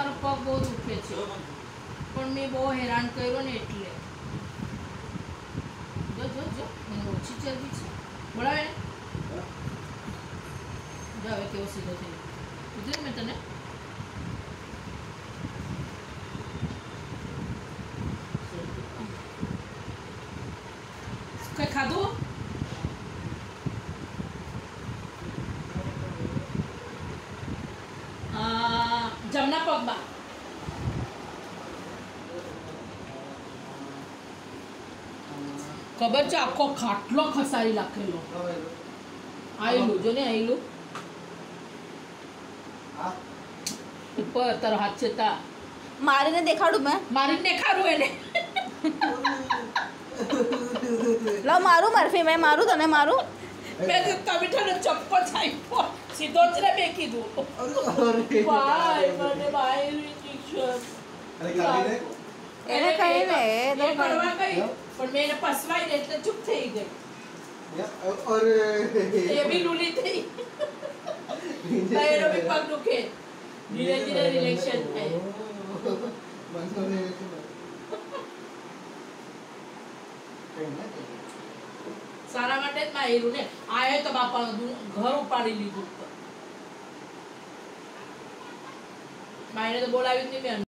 મારો પગ બહુ દુખે છે પણ મેં બહુ હેરાન કર્યો ને એટલે જો જો જો મને ઓછી ચરબી છે બોલાવે ને જો હવે કેવો સીધો થઈ કીધું ને મેં તને કઈ ખાધું જમણા પગમાં ખબર છે આખો ખાટલો ખસારી રાખેલો આયલું જો ને આયલું ઉપર તારો હાથ છે તા મારીને દેખાડું મેં મારીને દેખાડું એને લો મારું મરફી મેં મારું તને મારું મેં તો ટમેટાનો ચપ્પો છાપ્યો સીધો જ રે મેં કીધું ભાઈ મને ભાઈ ઇન્જેક્શન એને કહી ને એ કરવા ગઈ પણ મેં એને પસવાઈ ને એટલે ચૂપ થઈ ગઈ એ બી લૂલી થઈ એનો બી પગ દુખે ધીરે ધીરે રિલેક્શન થાય સારા માટે જ માર્યું ને આયે તો બાપા ઘર ઉપાડી લીધું માયને તો બોલાવી જ નહીં મેં